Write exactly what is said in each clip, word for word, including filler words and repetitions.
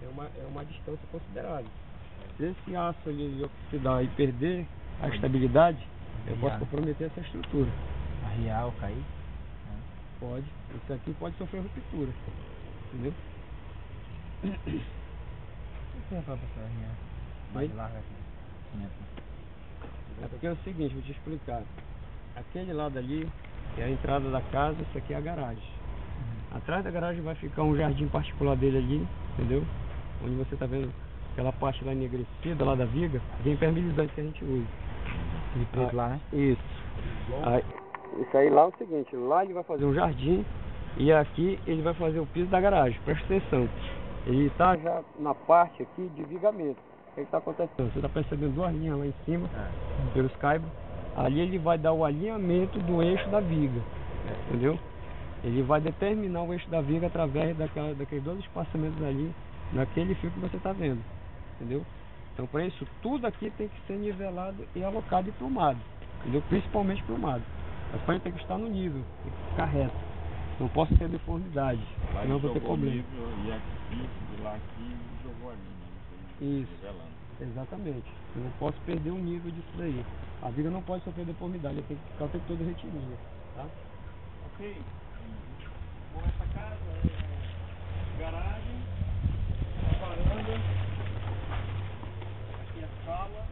é uma, é uma distância considerável. Se esse aço ali oxidar e perder a estabilidade, eu posso comprometer essa estrutura. Arriar ou cair? Pode. Isso aqui pode sofrer ruptura. Entendeu? O que é para pessoa arriar? Mais larga aqui. É porque é o seguinte, vou te explicar. Aquele lado ali é a entrada da casa, isso aqui é a garagem. Uhum. Atrás da garagem vai ficar um jardim particular dele ali, entendeu? Onde você está vendo aquela parte lá enegrecida, lá da viga, que é impermeabilizante que a gente usa. De preto ah, lá, né? Isso. Aí, isso aí lá é o seguinte, lá ele vai fazer um jardim e aqui ele vai fazer o piso da garagem, presta atenção. Ele está já na parte aqui de vigamento. O que está acontecendo? Você está percebendo duas linhas lá em cima, é. pelos caibros. Ali ele vai dar o alinhamento do eixo da viga, entendeu? Ele vai determinar o eixo da viga através daquela, daqueles dois espaçamentos ali, naquele fio que você está vendo, entendeu? Então para isso tudo aqui tem que ser nivelado e alocado e plumado, entendeu? Principalmente plumado. As paredes tem que estar no nível, tem que ficar reto. Não posso ter deformidade, lá senão vou ter problema. Nível, e aqui, de lá aqui, jogou ali, né? Isso, nivelando. Exatamente. Eu não posso perder o nível disso daí. A viga não pode sofrer deformidade, tem que ficar o tempo todo retilínea, tá? Ok. Bom, essa casa é garagem, a varanda, aqui a sala,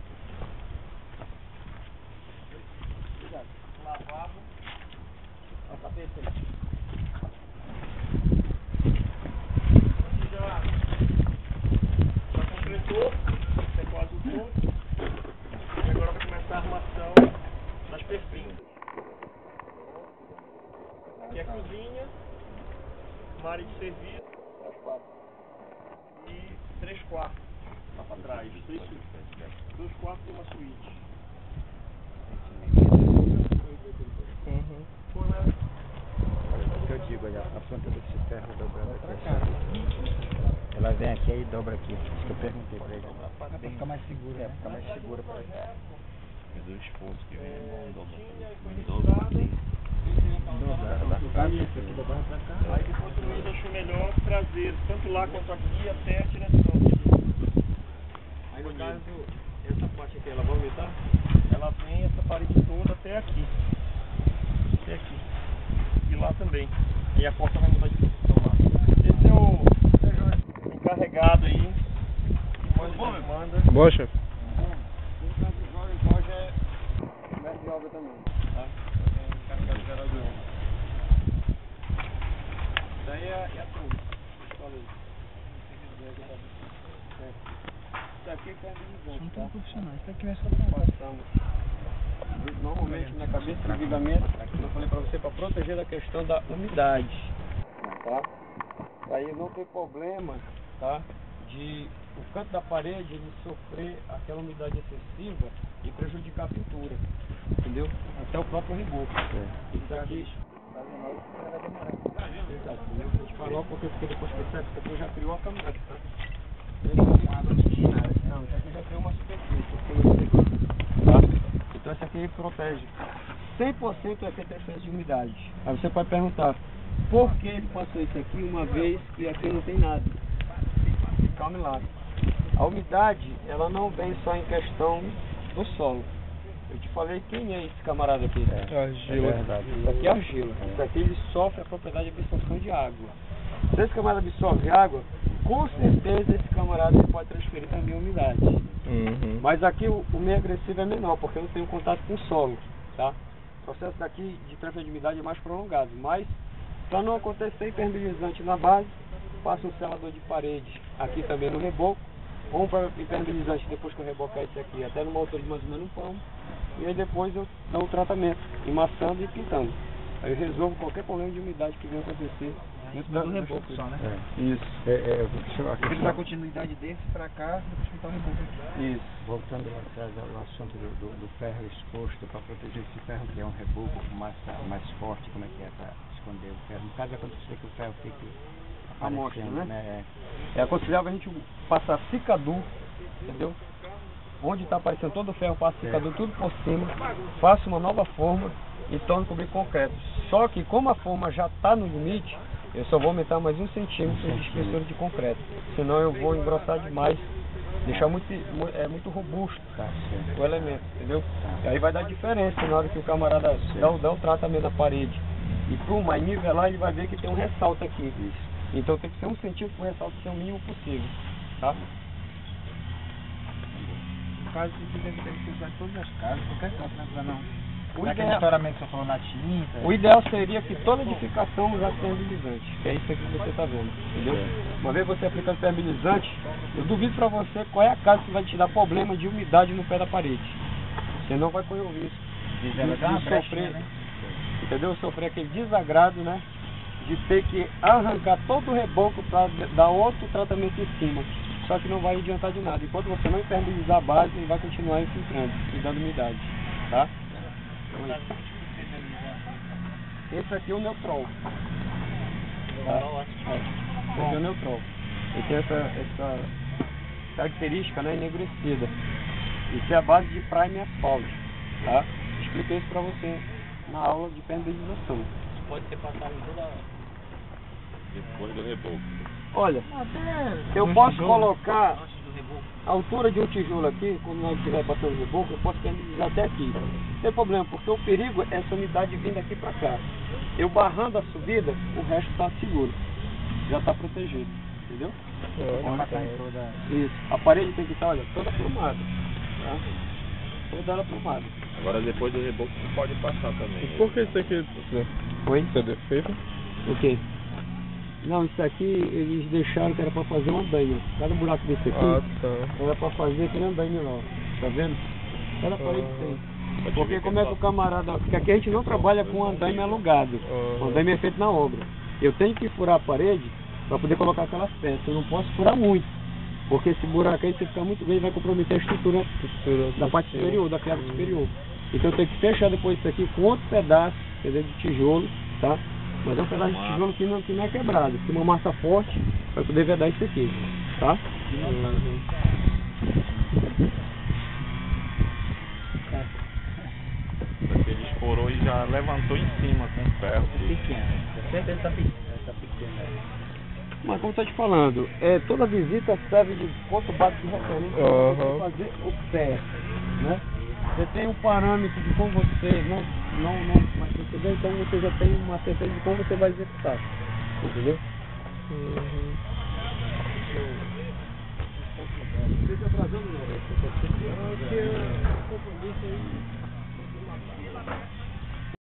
lavabo, a cabeça aí. Aqui já, já completou, é quase o ponto, e agora vai começar a armação das perfinhas. Aqui é a cozinha, uma área de serviço, e três quartos lá para trás, três, dois quartos e uma suíte. Uhum. Foi, né? Olha o que eu digo, olha, a ponta desse ferro dobrando aqui. Ela vem aqui e dobra aqui. Isso que eu perguntei pra ele. É pra ficar mais segura, é, né? Ficar mais segura pra ele. Tem dois pontos que vem um dobra. Um dobra aqui. Aí depois o Luiz achou melhor trazer tanto lá quanto aqui até a direção. Aí no caso, essa parte aqui, ela vai aumentar? Ela vem essa parede toda até aqui. Até aqui. E lá também. E a porta vai mudar de posição lá. Esse é o encarregado aí. Manda, manda. Boa, chefe. No caso do Jorge, o Jorge é mestre de obra também, tá? É encarregado geral de obra. Daí é, é a turma. Falei. Isso aqui é permeabilizante, Não tá? tem profissional, isso aqui não é só pra Passamos. Normalmente na cabeça do vigamento, eu falei para você, para proteger da questão da umidade, tá? Aí não tem problema, tá? De o canto da parede ele sofrer aquela umidade excessiva e prejudicar a pintura, entendeu? Até o próprio reboco. É. Isso aqui vai demorar. Exato, entendeu? A gente falou porque depois que você depois já criou a camada, tá? Não, isso aqui já criou uma superfície, tá? Então esse aqui protege. cem por cento é interferência de umidade. Aí você pode perguntar, por que ele passou isso aqui uma vez e aqui não tem nada? Calme lá. A umidade, ela não vem só em questão do solo. Eu te falei quem é esse camarada aqui. É argila. É verdade. Isso aqui é argila. Isso aqui ele sofre a propriedade de absorção de água. Se esse camarada absorve água, com certeza esse camarada ele pode transferir também a umidade. Uhum. Mas aqui o, o meio agressivo é menor, porque eu não tenho contato com o solo, tá? O processo daqui de transfer de umidade é mais prolongado, mas para não acontecer impermeabilizante na base, passa um selador de parede aqui também no reboco, ou para impermeabilizante depois que eu rebocar esse aqui, até numa altura de mais ou menos um palmo, e aí depois eu dou o tratamento, emassando e pintando. Aí eu resolvo qualquer problema de umidade que venha acontecer dentro do reboco só, né? É. Isso. É, é, eu Tem que dar continuidade desse para cá, depois pintar o reboco aqui. Isso. Voltando lá atrás ao assunto do, do, do ferro exposto, para proteger esse ferro que é um reboco mais, mais forte, como é que é para esconder o ferro? No caso, acontecer que o ferro fique amostra, né? né? É, é aconselhável a gente passar cicadu, entendeu? Onde está aparecendo todo o ferro, passa cicadu tudo por cima, faça uma nova forma e torne cobrir concreto. Só que como a forma já está no limite, eu só vou aumentar mais um centímetro de espessura de concreto. Senão eu vou engrossar demais, deixar muito, é, muito robusto Tá certo. o elemento, entendeu? E aí vai dar diferença na hora que o camarada dá, o- dá o tratamento da parede. E pluma, aí nivelar, ele vai ver que tem um ressalto aqui. Então tem que ser um centímetro para o ressalto ser o mínimo possível, tá? No caso, isso deve ter que usar em todas as casas, qualquer canto, né? Pra não. O Aquele ideal, estouramento que você falou na tinta. o ideal seria que toda edificação usasse permeabilizante, que é isso aqui que você está vendo, entendeu? Uma vez você aplicando permeabilizante, eu duvido para você qual é a casa que vai te dar problema de umidade no pé da parede. Você não vai correr o risco Diz ela dá uma de brechinha, sofrer, né? entendeu? Sofrer aquele desagrado, né? De ter que arrancar todo o reboco para dar outro tratamento em cima. Só que não vai adiantar de nada. Enquanto você não impermeabilizar a base, ele vai continuar infiltrando e dando umidade, tá? Esse aqui é o Neutrol. Tá? É. Esse aqui é o Neutrol. Ele tem essa, essa característica, né, enegrecida. Isso é a base de Prime Asphalt, tá? Expliquei isso pra você na aula de permeabilização. Pode ser passado em toda Depois do reboco. Olha, Até eu no posso tijolo. colocar antes do reboco. a altura de um tijolo aqui, quando nós estiver passando reboco, eu posso permeabilizar até aqui. Não tem problema, porque o perigo é essa umidade vindo aqui pra cá. Eu barrando a subida, o resto tá seguro. Já tá protegido, entendeu? Vamos passar em toda. Isso. A parede tem que estar, olha, toda plumada. Tá? Toda ela plumada. Agora depois do reboco você pode passar também. Por que isso aqui Oi? isso é defeito? O quê? Não, isso aqui eles deixaram que era pra fazer um andaime. Cada buraco desse aqui Ah, tá. era pra fazer aquele andaime lá, ó. Tá vendo? Cada parede tem. Pode Porque ver como é que o camarada... Porque aqui a gente não trabalha com andaime alugado. O andaime é feito na obra. Eu tenho que furar a parede para poder colocar aquelas peças. Eu não posso furar muito. Porque esse buraco aí, se ficar muito grande, vai comprometer a estrutura da parte superior, da quebra superior. Então eu tenho que fechar depois isso aqui com outro pedaço, entendeu? De tijolo, tá? Mas é um pedaço de tijolo que não, que não é quebrado. Tem uma massa forte para poder vedar isso aqui, tá? Ele estourou e já levantou em cima com o ferro. Pequena. Certeza que tá pequena. Tá pequena. Mas como eu estou te falando, é, toda visita serve de ponto básico de referência para Aham. você fazer o certo, né? Você tem um parâmetro de como você não, não, não vai receber, então você já tem uma certeza de como você vai executar, entendeu? Uhum. Você está atrasando, não? Porque o compromisso aí...